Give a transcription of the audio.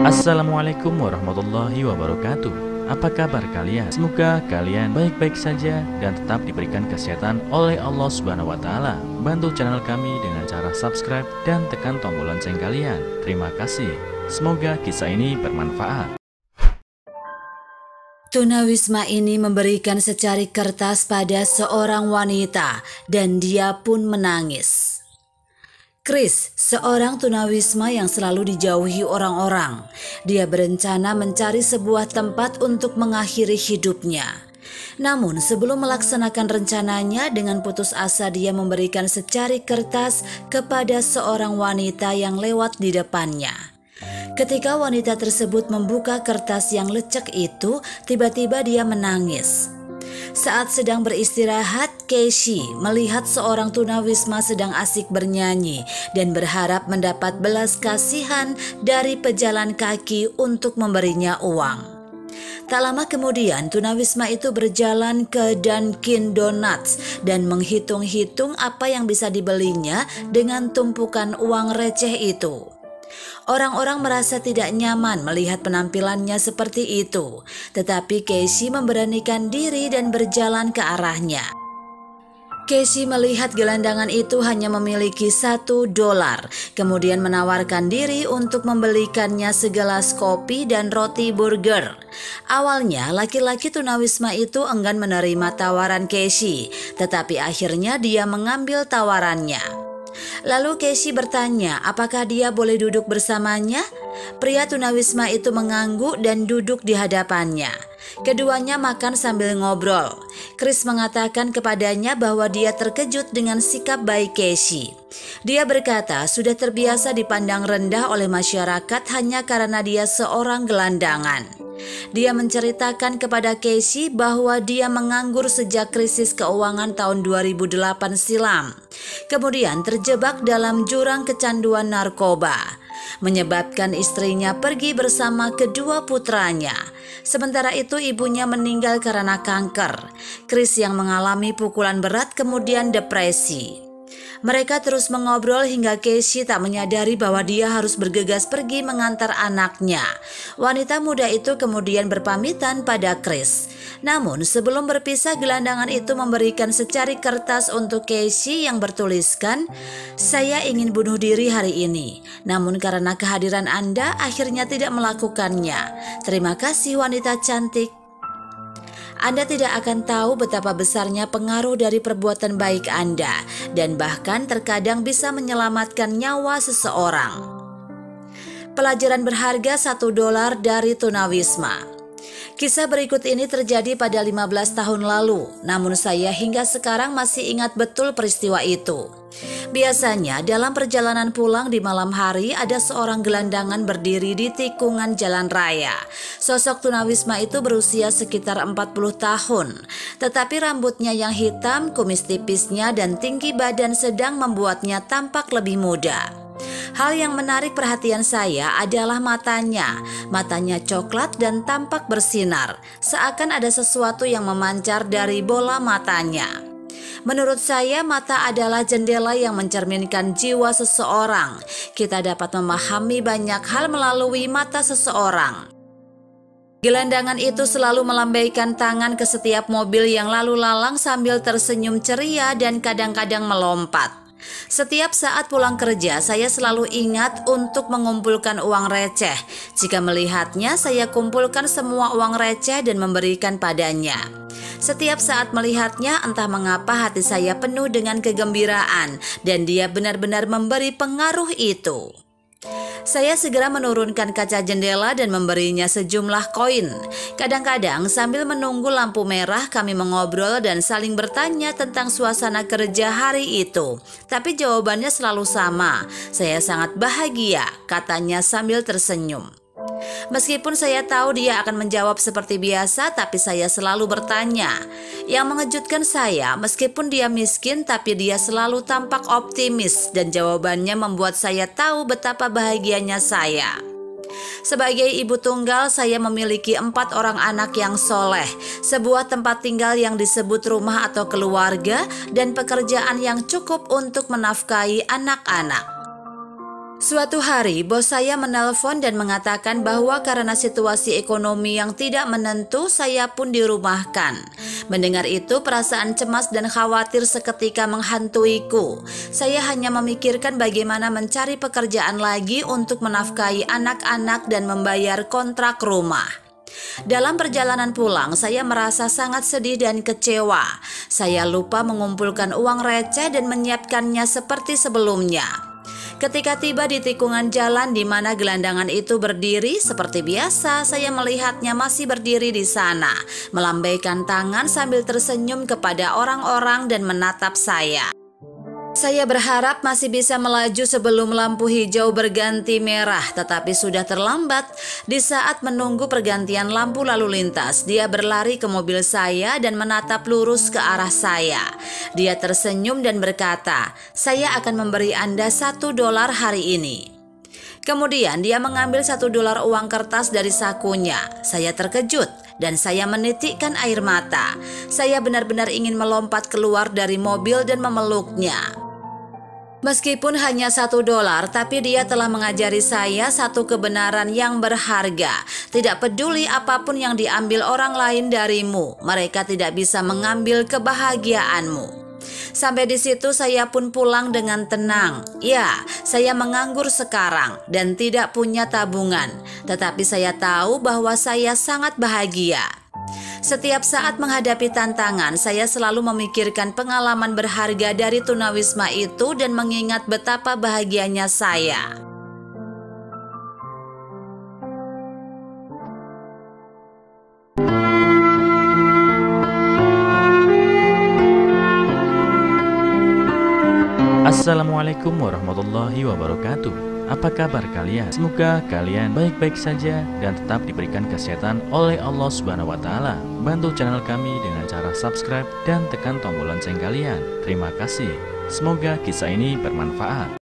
Assalamualaikum warahmatullahi wabarakatuh. Apa kabar kalian? Semoga kalian baik-baik saja dan tetap diberikan kesehatan oleh Allah Subhanahu wa Ta'ala. Bantu channel kami dengan cara subscribe dan tekan tombol lonceng kalian. Terima kasih. Semoga kisah ini bermanfaat. Tunawisma ini memberikan secari kertas pada seorang wanita dan dia pun menangis. Chris, seorang tunawisma yang selalu dijauhi orang-orang. Dia berencana mencari sebuah tempat untuk mengakhiri hidupnya. Namun sebelum melaksanakan rencananya, dengan putus asa dia memberikan secari kertas kepada seorang wanita yang lewat di depannya. Ketika wanita tersebut membuka kertas yang lecek itu, tiba-tiba dia menangis. Saat sedang beristirahat, Casey melihat seorang tunawisma sedang asik bernyanyi dan berharap mendapat belas kasihan dari pejalan kaki untuk memberinya uang. Tak lama kemudian, tunawisma itu berjalan ke Dunkin Donuts dan menghitung-hitung apa yang bisa dibelinya dengan tumpukan uang receh itu. Orang-orang merasa tidak nyaman melihat penampilannya seperti itu, tetapi Casey memberanikan diri dan berjalan ke arahnya. Casey melihat gelandangan itu hanya memiliki $1, kemudian menawarkan diri untuk membelikannya segelas kopi dan roti burger. Awalnya laki-laki tunawisma itu enggan menerima tawaran Casey, tetapi akhirnya dia mengambil tawarannya. Lalu Casey bertanya apakah dia boleh duduk bersamanya. Pria tunawisma itu mengangguk dan duduk di hadapannya. Keduanya makan sambil ngobrol. Chris mengatakan kepadanya bahwa dia terkejut dengan sikap baik Casey. Dia berkata sudah terbiasa dipandang rendah oleh masyarakat hanya karena dia seorang gelandangan. Dia menceritakan kepada Casey bahwa dia menganggur sejak krisis keuangan tahun 2008 silam. Kemudian terjebak dalam jurang kecanduan narkoba, menyebabkan istrinya pergi bersama kedua putranya. Sementara itu ibunya meninggal karena kanker. Chris yang mengalami pukulan berat kemudian depresi. Mereka terus mengobrol hingga Casey tak menyadari bahwa dia harus bergegas pergi mengantar anaknya. Wanita muda itu kemudian berpamitan pada Chris. Namun sebelum berpisah, gelandangan itu memberikan secari kertas untuk Casey yang bertuliskan, "Saya ingin bunuh diri hari ini, namun karena kehadiran Anda akhirnya tidak melakukannya. Terima kasih wanita cantik. Anda tidak akan tahu betapa besarnya pengaruh dari perbuatan baik Anda dan bahkan terkadang bisa menyelamatkan nyawa seseorang." Pelajaran berharga $1 dari tunawisma. Kisah berikut ini terjadi pada 15 tahun lalu, namun saya hingga sekarang masih ingat betul peristiwa itu. Biasanya dalam perjalanan pulang di malam hari ada seorang gelandangan berdiri di tikungan jalan raya. Sosok tunawisma itu berusia sekitar 40 tahun, tetapi rambutnya yang hitam, kumis tipisnya dan tinggi badan sedang membuatnya tampak lebih muda. Hal yang menarik perhatian saya adalah matanya. Matanya coklat dan tampak bersinar, seakan ada sesuatu yang memancar dari bola matanya. Menurut saya, mata adalah jendela yang mencerminkan jiwa seseorang. Kita dapat memahami banyak hal melalui mata seseorang. Gelandangan itu selalu melambaikan tangan ke setiap mobil yang lalu lalang sambil tersenyum ceria dan kadang-kadang melompat. Setiap saat pulang kerja, saya selalu ingat untuk mengumpulkan uang receh. Jika melihatnya, saya kumpulkan semua uang receh dan memberikan padanya. Setiap saat melihatnya, entah mengapa hati saya penuh dengan kegembiraan dan dia benar-benar memberi pengaruh itu. Saya segera menurunkan kaca jendela dan memberinya sejumlah koin. Kadang-kadang sambil menunggu lampu merah kami mengobrol dan saling bertanya tentang suasana kerja hari itu. Tapi jawabannya selalu sama, "Saya sangat bahagia," katanya sambil tersenyum. Meskipun saya tahu dia akan menjawab seperti biasa, tapi saya selalu bertanya. Yang mengejutkan saya, meskipun dia miskin, tapi dia selalu tampak optimis dan jawabannya membuat saya tahu betapa bahagianya saya. Sebagai ibu tunggal, saya memiliki 4 orang anak yang soleh, sebuah tempat tinggal yang disebut rumah atau keluarga, dan pekerjaan yang cukup untuk menafkahi anak-anak. Suatu hari, bos saya menelpon dan mengatakan bahwa karena situasi ekonomi yang tidak menentu, saya pun dirumahkan. Mendengar itu, perasaan cemas dan khawatir seketika menghantuiku. Saya hanya memikirkan bagaimana mencari pekerjaan lagi untuk menafkahi anak-anak dan membayar kontrak rumah. Dalam perjalanan pulang, saya merasa sangat sedih dan kecewa. Saya lupa mengumpulkan uang receh dan menyiapkannya seperti sebelumnya. Ketika tiba di tikungan jalan di mana gelandangan itu berdiri, seperti biasa saya melihatnya masih berdiri di sana, melambaikan tangan sambil tersenyum kepada orang-orang dan menatap saya. Saya berharap masih bisa melaju sebelum lampu hijau berganti merah, tetapi sudah terlambat. Di saat menunggu pergantian lampu lalu lintas, dia berlari ke mobil saya dan menatap lurus ke arah saya. Dia tersenyum dan berkata, "Saya akan memberi Anda $1 hari ini." Kemudian dia mengambil $1 uang kertas dari sakunya. Saya terkejut dan saya menitikkan air mata. Saya benar-benar ingin melompat keluar dari mobil dan memeluknya. Meskipun hanya $1, tapi dia telah mengajari saya satu kebenaran yang berharga. Tidak peduli apapun yang diambil orang lain darimu, mereka tidak bisa mengambil kebahagiaanmu. Sampai di situ saya pun pulang dengan tenang. Ya, saya menganggur sekarang dan tidak punya tabungan, tetapi saya tahu bahwa saya sangat bahagia. Setiap saat menghadapi tantangan, saya selalu memikirkan pengalaman berharga dari tunawisma itu dan mengingat betapa bahagianya saya. Assalamualaikum warahmatullahi wabarakatuh. Apa kabar kalian? Semoga kalian baik-baik saja dan tetap diberikan kesehatan oleh Allah Subhanahu wa Ta'ala. Bantu channel kami dengan cara subscribe dan tekan tombol lonceng kalian. Terima kasih. Semoga kisah ini bermanfaat.